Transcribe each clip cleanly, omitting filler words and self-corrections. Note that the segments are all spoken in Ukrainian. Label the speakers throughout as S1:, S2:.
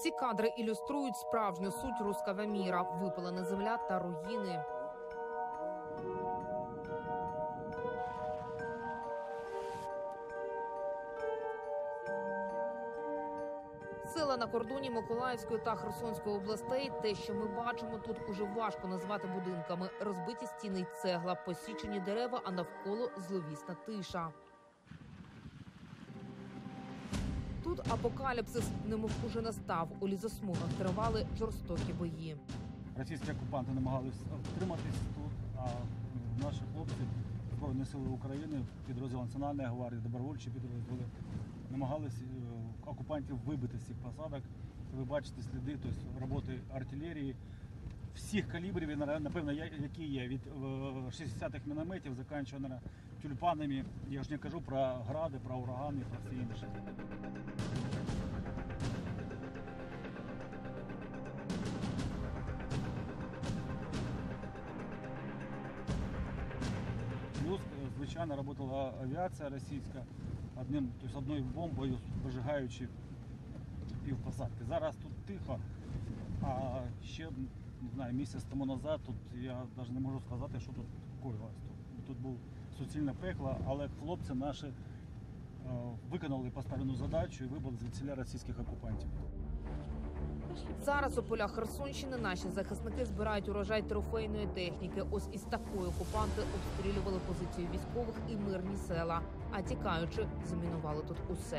S1: Ці кадри ілюструють справжню суть руського міра – випалена земля та руїни. Села на кордоні Миколаївської та Херсонської областей – те, що ми бачимо тут, уже важко назвати будинками. Розбиті стіни й цегла, посічені дерева, а навколо зловісна тиша. Тут апокаліпсис немов уже настав. У лісосмугах тривали жорстокі бої.
S2: Російські окупанти намагалися втриматись тут, а наші хлопці, Збройні сили України, підрозділ Національної гвардії, добровольчі підрозділи, намагалися окупантів вибити з цих посадок. Ви бачите сліди, тобто роботи артилерії всіх калібрів, напевно, які є, від 60-х мінометів, закінчуючи тюльпанами. Я ж не кажу про гради, про урагани, про все інше. Плюс, звичайно, працювала авіація російська, одною бомбою вижигаючи півпосадки. Зараз тут тихо, а ще, не знаю, місяць тому назад тут я навіть не можу сказати, що тут коїлось. Тут був суцільне пекло, але хлопці наші виконали поставлену задачу і вибили звідсіля російських окупантів.
S1: Зараз у полях Херсонщини наші захисники збирають урожай трофейної техніки. Ось із такої окупанти обстрілювали позиції військових і мирні села. А тікаючи, замінували тут усе.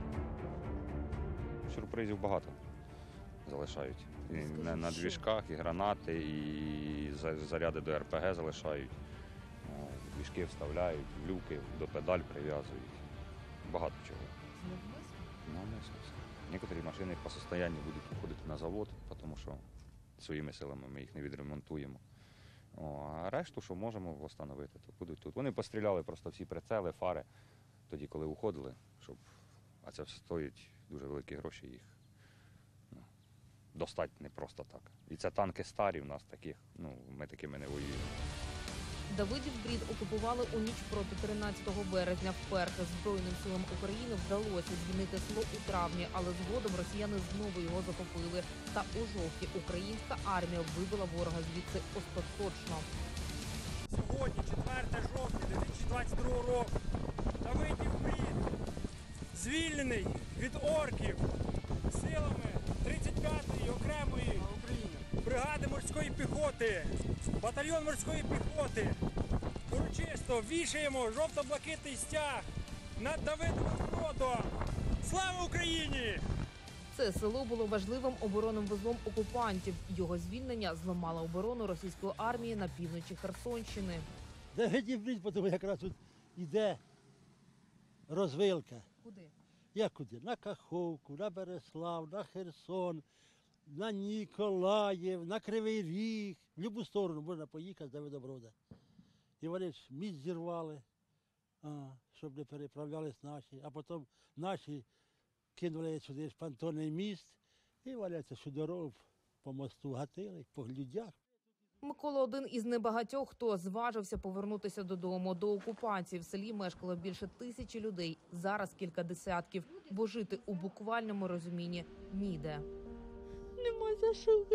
S3: Сюрпризів багато залишають. І на двіжках, і гранати, і заряди до РПГ залишають. Двіжки вставляють, люки до педаль прив'язують. Багато чого. Навмисно. Некоторі машини по состоянню будуть виходити на завод, тому що своїми силами ми їх не відремонтуємо. А решту, що можемо встановити, то будуть тут. Вони постріляли просто всі прицели, фари, тоді, коли уходили, а це все стоїть дуже великі гроші, їх достати не просто так. І це танки старі в нас таких, ми такими не воюємо.
S1: Давидів Брід окупували у ніч проти 13 березня. Вперше Збройним силам України вдалося звільнити село у травні, але згодом росіяни знову його захопили. Та у жовтні українська армія вибила ворога звідси остаточно.
S4: Сьогодні, 4 жовтня 2022 року, Давидів Брід звільнений від орків силами 35-ї окремої бригади морської піхоти, батальйон морської піхоти. Урочисто вішаємо жовто-блакитний стяг над Давидовим Бродом. Слава Україні!
S1: Це село було важливим оборонним вузлом окупантів. Його звільнення зламало оборону російської армії на півночі Херсонщини.
S5: Давидів Брід, тому якраз тут йде розвилка.
S1: Куди?
S5: Як куди? На Каховку, на Береслав, на Херсон, на Ніколаїв, на Кривий Ріг. В будь-яку сторону можна поїхати з Давидоброда. І вони ж міст зірвали, щоб не переправлялись наші. А потім наші кинули сюди понтонний міст і валяться всю дорогу по мосту гатили, по людях.
S1: Микола – один із небагатьох, хто зважився повернутися додому. До окупації в селі мешкало більше 1000 людей, зараз кілька десятків, бо жити у буквальному розумінні ніде.
S6: Нема за що.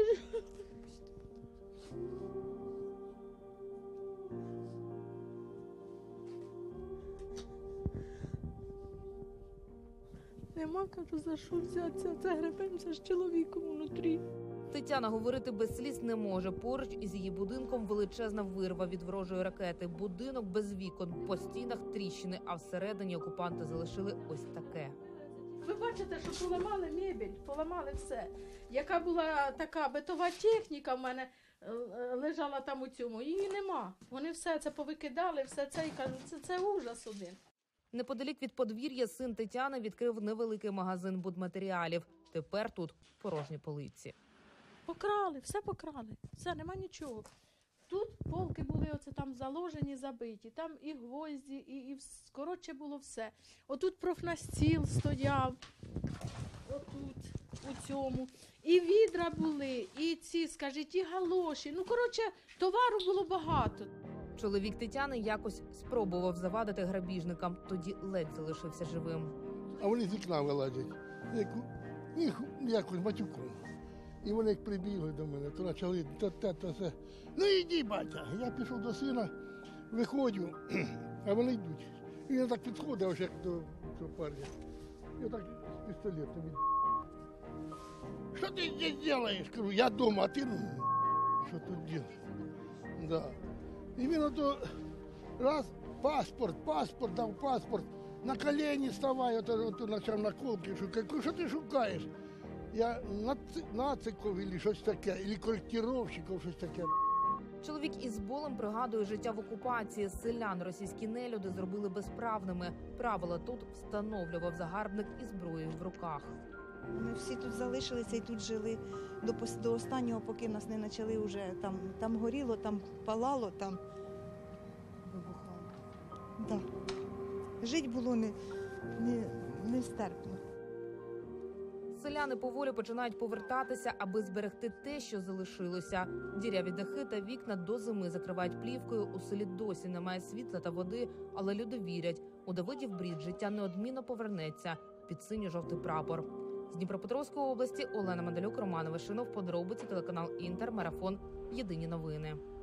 S6: Нема, кажу, за що взятися. Це гребемося з чоловіком внутрі.
S1: Тетяна говорити без сліз не може. Поруч із її будинком величезна вирва від ворожої ракети. Будинок без вікон, по стінах тріщини, а всередині окупанти залишили ось таке.
S6: Ви бачите, що поламали мебель, поламали все. Яка була така битова техніка в мене лежала там у цьому, її нема. Вони все це повикидали, все це і кажуть, це ужас один.
S1: Неподалік від подвір'я син Тетяни відкрив невеликий магазин будматеріалів. Тепер тут порожні полиці.
S6: Покрали, все покрали, все, нема нічого. Тут полки були оце там заложені, забиті, там і гвозді, і коротше було все. Отут профнастіл стояв, отут, у цьому. І відра були, і ці, скажіть, і галоші. Ну, коротше, товару було багато.
S1: Чоловік Тетяни якось спробував завадити грабіжникам, тоді ледь залишився живим.
S7: А вони з вікна вилазять. їх якось матюком. І вони як прибігли до мене, то почали то те, то все. Ну іди, батя. Я пішов до сина, виходжу, а вони йдуть. І він так підходив, аж як до цього парня. Я так з пістолетом. Що ти здесь робиш? Кажу, я вдома, а ти що тут робиш? Да. І він ото раз, паспорт, дав паспорт, на колені ставай, ото почав наколки шукати. Що ти шукаєш? Я нациков, або щось таке, або коректировщиків, щось таке.
S1: Чоловік із болем пригадує життя в окупації. Селян російські нелюди зробили безправними. Правила тут встановлював загарбник із зброєю в руках.
S8: Ми всі тут залишилися і тут жили до останнього, поки нас не почали вже там горіло, там палало, там вибухало. Да. Жити було нестерпно.
S1: Селяни поволі починають повертатися, аби зберегти те, що залишилося. Діряві дахи та вікна до зими закривають плівкою. У селі досі немає світла та води, але люди вірять, у Давидів Брід життя неодмінно повернеться під синьо-жовтий прапор. З Дніпропетровської області Олена Мандалюк, Роман Вишинов, подробиці, телеканал Інтер, Марафон. Єдині новини.